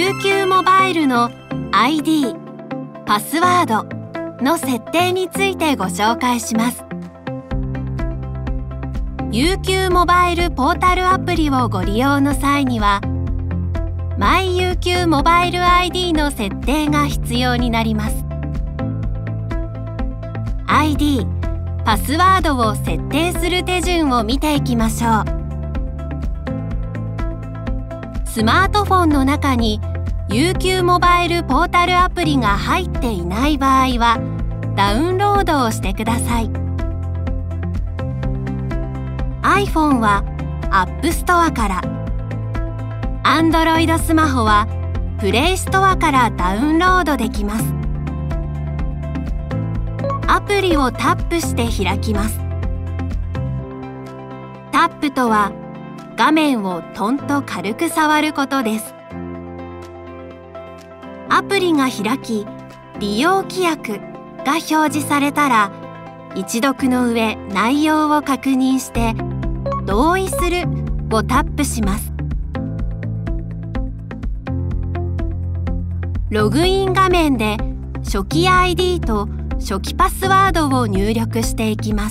UQ モバイルの ID、パスワードの設定についてご紹介します。UQ モバイルポータルアプリをご利用の際には、My UQ モバイル ID の設定が必要になります。ID、パスワードを設定する手順を見ていきましょう。スマートフォンの中に UQ モバイルポータルアプリが入っていない場合は、ダウンロードをしてください。iPhone は App Store から、Android スマホは Play Store からダウンロードできます。アプリをタップして開きます。タップとは、画面をトンと軽く触ることです。アプリが開き、利用規約が表示されたら、一読の上、内容を確認して、同意するをタップします。ログイン画面で初期 ID と初期パスワードを入力していきます。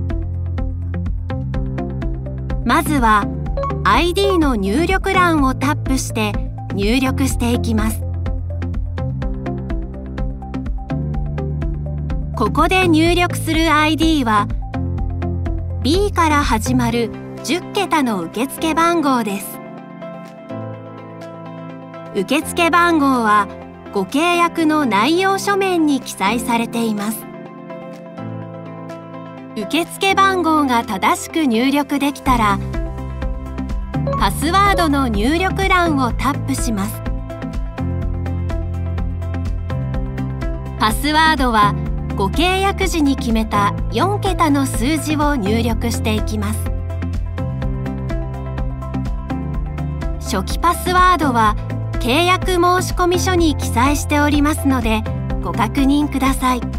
まずは ID の入力欄をタップして入力していきます。ここで入力する ID は B から始まる10桁の受付番号です。受付番号はご契約の内容書面に記載されています。受付番号が正しく入力できたら、パスワードの入力欄をタップします。パスワードはご契約時に決めた4桁の数字を入力していきます。初期パスワードは契約申込書に記載しておりますので、ご確認ください。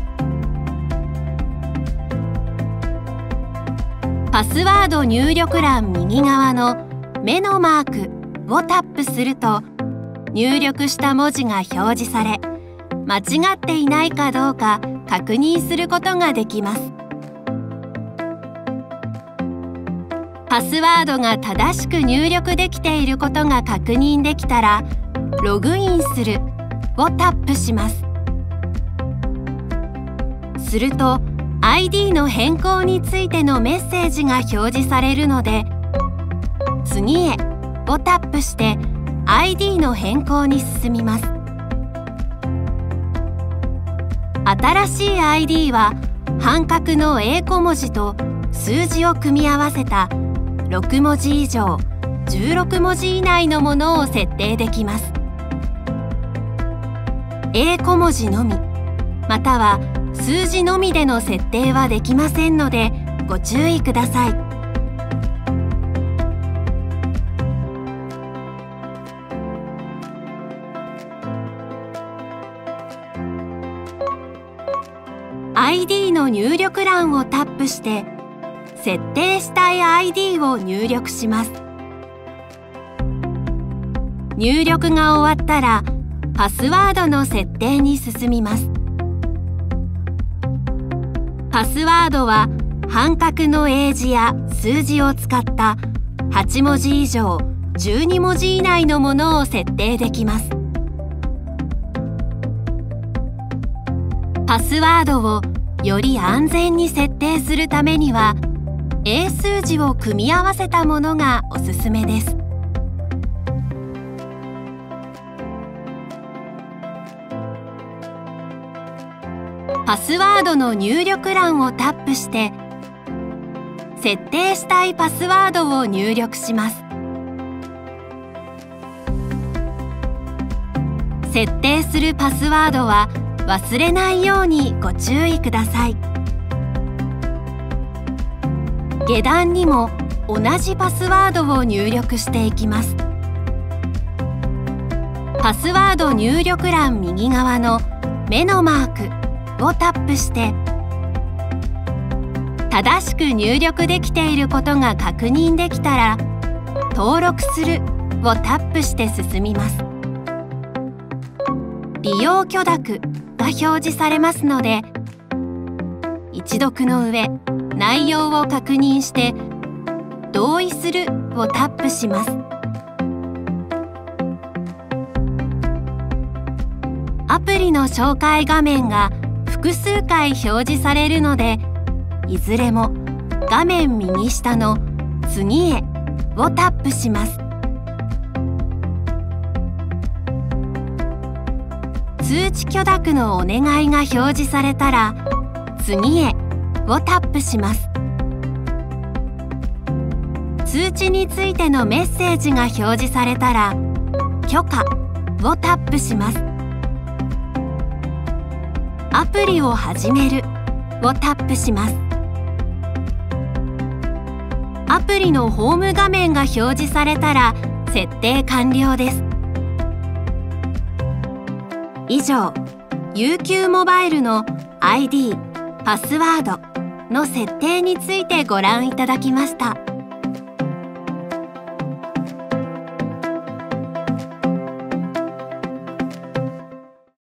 パスワード入力欄右側の目のマークをタップすると、入力した文字が表示され、間違っていないかどうか確認することができます。パスワードが正しく入力できていることが確認できたら、ログインするをタップします。すると、ID の変更についてのメッセージが表示されるので、次へをタップして ID の変更に進みます。新しい ID は半角の英小文字と数字を組み合わせた6文字以上16文字以内のものを設定できます。英小文字のみ、または数字のみでの設定はできませんのでご注意ください。ID の入力欄をタップして設定したい ID を入力します。入力が終わったらパスワードの設定に進みます。パスワードは半角の英字や数字を使った8文字以上12文字以内のものを設定できます。パスワードをより安全に設定するためには、英数字を組み合わせたものがおすすめです。パスワードの入力欄をタップして、設定したいパスワードを入力します。設定するパスワードは忘れないようにご注意ください。下段にも同じパスワードを入力していきます。パスワード入力欄右側の目のマークをタップして正しく入力できていることが確認できたら登録するをタップして進みます。 利用許諾が表示されますので、一読の上、内容を確認して同意するをタップします。アプリの紹介画面が複数回表示されるので、いずれも画面右下の次へをタップします。通知許諾のお願いが表示されたら、次へをタップします。通知についてのメッセージが表示されたら、許可をタップします。アプリを始めるをタップします。アプリのホーム画面が表示されたら設定完了です。以上、UQ モバイルの ID、パスワードの設定についてご覧いただきました。